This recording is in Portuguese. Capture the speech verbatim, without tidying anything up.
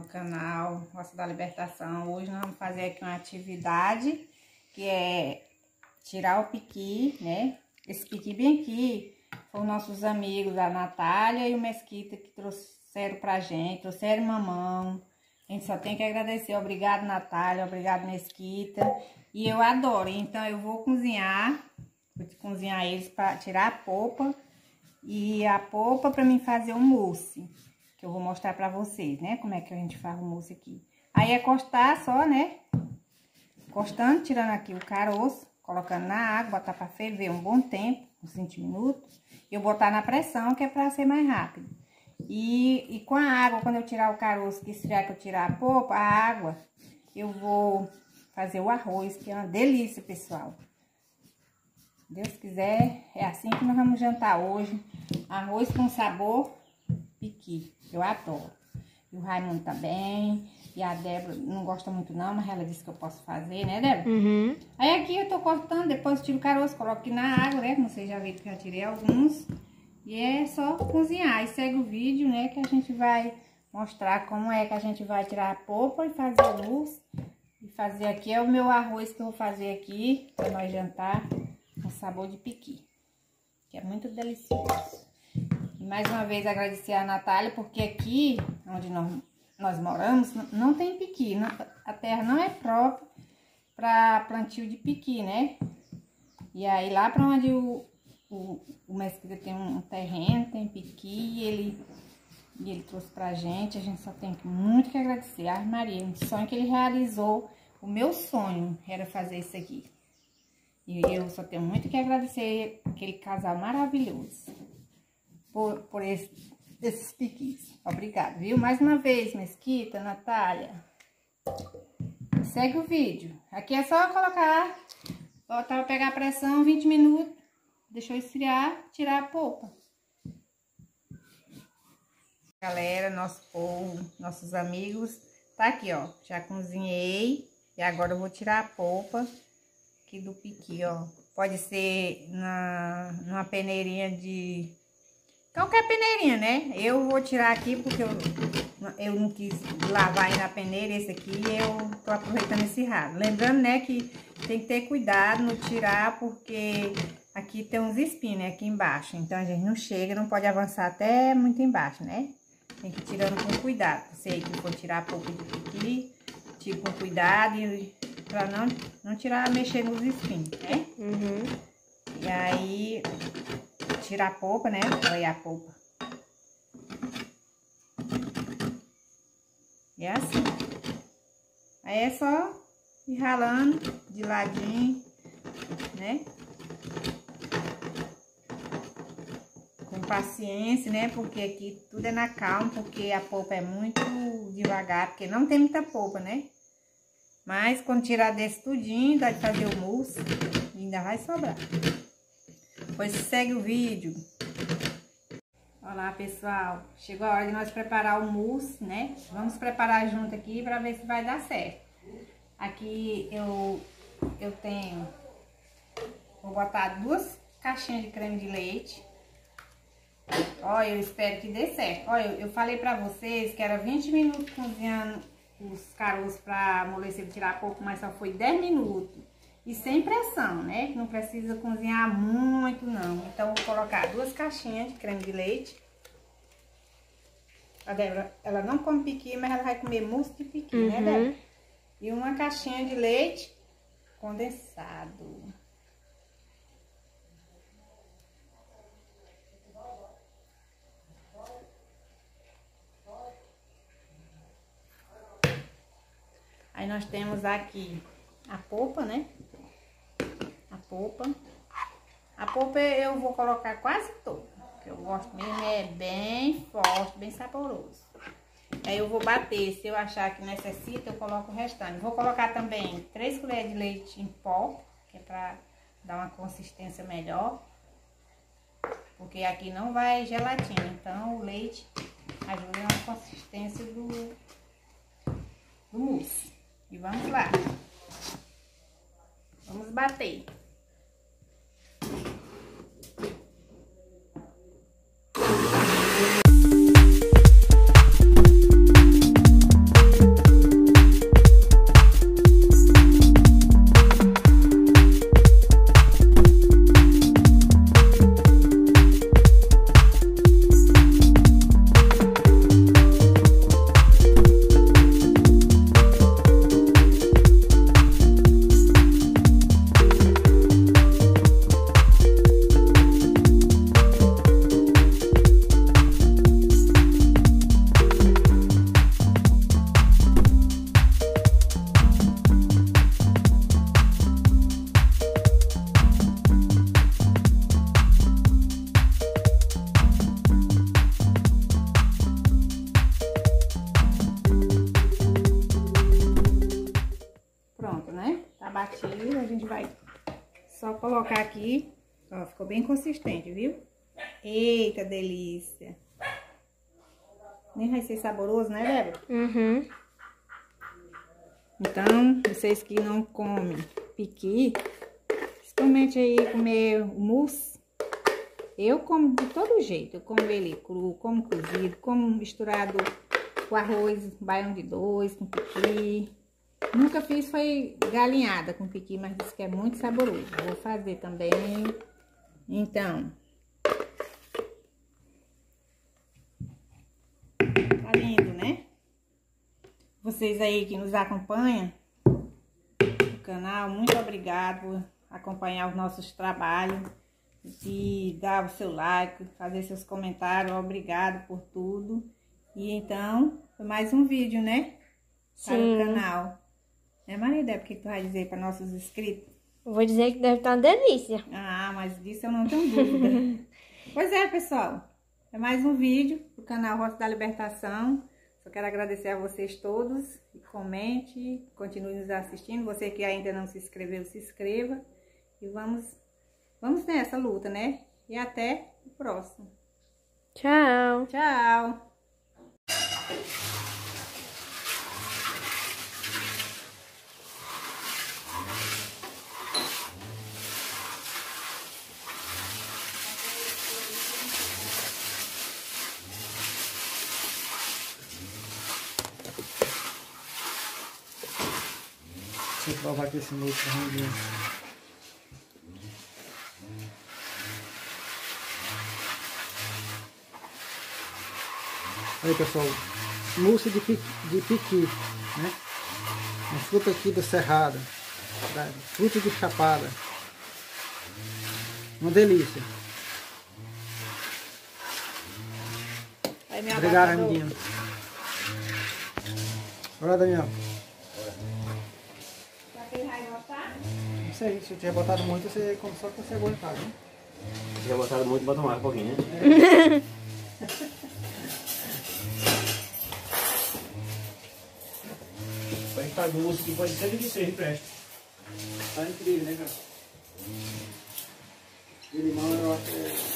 canal Roça da Libertação. Hoje nós vamos fazer aqui uma atividade que é tirar o piqui, né? Esse piqui bem aqui foram nossos amigos, a Natália e o Mesquita, que trouxeram pra gente, trouxeram mamão. A gente só tem que agradecer. Obrigado, Natália, obrigado, Mesquita. E eu adoro, então eu vou cozinhar, vou cozinhar eles para tirar a polpa e a polpa para mim fazer um mousse. Que eu vou mostrar pra vocês, né? Como é que a gente faz o mousse aqui. Aí é cortar só, né? Cortando, tirando aqui o caroço, colocando na água, botar pra ferver um bom tempo, uns vinte minutos. E eu botar na pressão, que é pra ser mais rápido. E, e com a água, quando eu tirar o caroço, que esfriar, que eu tirar a polpa, a água, eu vou fazer o arroz, que é uma delícia, pessoal. Se Deus quiser, é assim que nós vamos jantar hoje. Arroz com sabor piqui, eu adoro. E o Raimundo também. E a Débora não gosta muito não, mas ela disse que eu posso fazer, né, Débora? Uhum. Aí aqui eu tô cortando, depois eu tiro o caroço, coloco aqui na água, né? Como vocês já viram que eu já tirei alguns. E é só cozinhar. E segue o vídeo, né, que a gente vai mostrar como é que a gente vai tirar a polpa e fazer o mousse. E fazer aqui é o meu arroz que eu vou fazer aqui pra nós jantar com sabor de piqui. Que é muito delicioso. E mais uma vez agradecer a Natália, porque aqui onde nós, nós moramos não tem piqui. A terra não é própria para plantio de piqui, né? E aí lá para onde o, o, o Mesquita tem um terreno, tem piqui, e ele, e ele trouxe pra gente. A gente só tem muito que agradecer. Ai, Maria, um sonho que ele realizou. O meu sonho era fazer isso aqui. E eu só tenho muito que agradecer aquele casal maravilhoso. Por, por esse, esses piquis. Obrigada, viu? Mais uma vez, Mesquita, Natália. Segue o vídeo. Aqui é só colocar, botar, pegar a pressão, vinte minutos. Deixou esfriar, tirar a polpa. Galera, nosso povo, nossos amigos, tá aqui, ó. Já cozinhei. E agora eu vou tirar a polpa aqui do piqui, ó. Pode ser na, numa peneirinha de... qualquer peneirinha, né? Eu vou tirar aqui porque eu, eu não quis lavar aí na peneira. Esse aqui eu tô aproveitando esse ralo. Lembrando, né, que tem que ter cuidado no tirar, porque aqui tem uns espinhos, né, aqui embaixo. Então a gente não chega, não pode avançar até muito embaixo, né? Tem que ir tirando com cuidado. Você aí que for tirar a polpa de piqui, tira com cuidado e pra não, não tirar, mexer nos espinhos, né? Uhum. E aí... tirar a polpa, né? Olha aí a polpa. E é assim. Aí é só ir ralando de ladinho, né? Com paciência, né? Porque aqui tudo é na calma, porque a polpa é muito devagar, porque não tem muita polpa, né? Mas quando tirar desse tudinho, dá de fazer o mousse, ainda vai sobrar. Pois segue o vídeo. Olá, pessoal. Chegou a hora de nós preparar o mousse, né? Vamos preparar junto aqui para ver se vai dar certo. Aqui eu, eu tenho... vou botar duas caixinhas de creme de leite. Ó, eu espero que dê certo. Ó, eu, eu falei para vocês que era vinte minutos cozinhando os caroços para amolecer e tirar a polpa, mas só foi dez minutos. E sem pressão, né? Não precisa cozinhar muito, não. Então, vou colocar duas caixinhas de creme de leite. A Débora, ela não come piqui, mas ela vai comer mousse de piqui, uhum, né, Débora? E uma caixinha de leite condensado. Aí, nós temos aqui a polpa, né? A polpa. A polpa eu vou colocar quase toda, que eu gosto mesmo, é bem forte, bem saboroso. Aí eu vou bater, se eu achar que necessita, eu coloco o restante. Vou colocar também três colheres de leite em pó, que é pra dar uma consistência melhor. Porque aqui não vai gelatina, então o leite ajuda na consistência do, do mousse. E vamos lá. Vamos bater. batido, a gente vai só colocar aqui. Ó, ficou bem consistente, viu? Eita, delícia! Nem vai ser saboroso, né, Débora? Uhum. Então, vocês que não comem piqui, experimente aí comer o mousse. Eu como de todo jeito. Eu como ele cru, como cozido, como misturado com arroz, baião de dois, com piqui. Nunca fiz foi galinhada com piqui, mas disse que é muito saboroso. Vou fazer também. Então, tá lindo, né? Vocês aí que nos acompanham no canal, muito obrigado por acompanhar os nossos trabalhos, de dar o seu like, fazer seus comentários, obrigado por tudo. E então, foi mais um vídeo, né? Para Sim. o canal. Né, Maria Débora, o que tu vai dizer para nossos inscritos? Vou dizer que deve estar uma delícia. Ah, mas disso eu não tenho dúvida. Pois é, pessoal. É mais um vídeo do canal Rota da Libertação. Só quero agradecer a vocês todos. E comente, continue nos assistindo. Você que ainda não se inscreveu, se inscreva. E vamos, vamos nessa luta, né? E até o próximo. Tchau. Tchau! Deixa eu provar aqui esse mousse pra ranguinho. Aí, pessoal, mousse de piqui, de piqui, né? Uma fruta aqui do Cerrado, da fruta de Chapada. Uma delícia. Aí, minha Obrigado, avó, amiguinho. Olha, Daniel. pra quem vai gostar? Não sei, se eu tiver botado muito, você só que você aguentar, né? Se tiver botado muito, bota mais um pouquinho, né? Vai estar doce, que pode ser de que seja, presta. Tá incrível, né, cara? De limão eu acho que é...